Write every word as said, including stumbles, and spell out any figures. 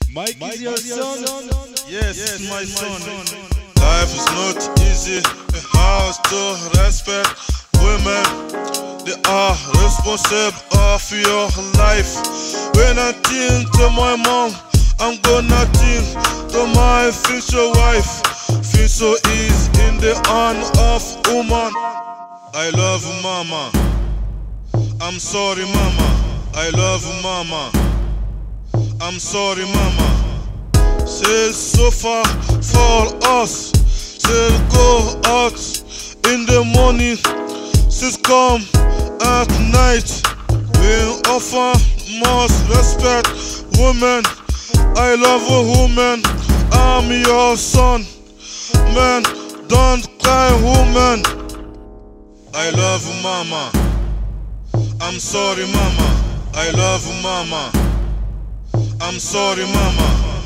Mike, Mike is your son? Yes, yes, my son. Life is not easy. It has to respect women. They are responsible of your life. When I think to my mom, I'm gonna think to my future wife. Future is in the hand of woman. I love mama. I'm sorry, mama. I love mama. I'm sorry, mama. She's so far for us. She'll go out in the morning. She's come at night. We offer most respect, woman. I love a woman. I'm your son. Man, don't cry, woman. I love mama. I'm sorry, mama. I love mama. I'm sorry, mama.